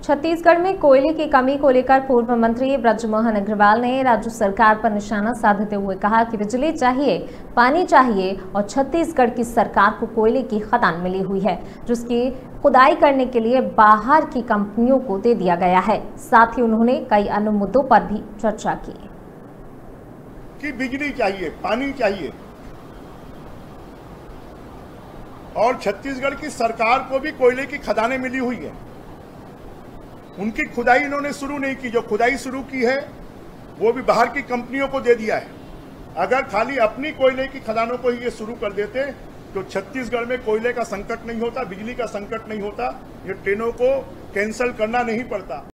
छत्तीसगढ़ में कोयले की कमी को लेकर पूर्व मंत्री ब्रजमोहन अग्रवाल ने राज्य सरकार पर निशाना साधते हुए कहा कि बिजली चाहिए, पानी चाहिए और छत्तीसगढ़ की सरकार को कोयले की खदान मिली हुई है, जिसकी खुदाई करने के लिए बाहर की कंपनियों को दे दिया गया है। साथ ही उन्होंने कई अन्य मुद्दों पर भी चर्चा की कि बिजली चाहिए, पानी चाहिए और छत्तीसगढ़ की सरकार को भी कोयले की खदानें मिली हुई है। उनकी खुदाई इन्होंने शुरू नहीं की, जो खुदाई शुरू की है वो भी बाहर की कंपनियों को दे दिया है। अगर खाली अपनी कोयले की खदानों को ही ये शुरू कर देते तो छत्तीसगढ़ में कोयले का संकट नहीं होता, बिजली का संकट नहीं होता, ये ट्रेनों को कैंसिल करना नहीं पड़ता।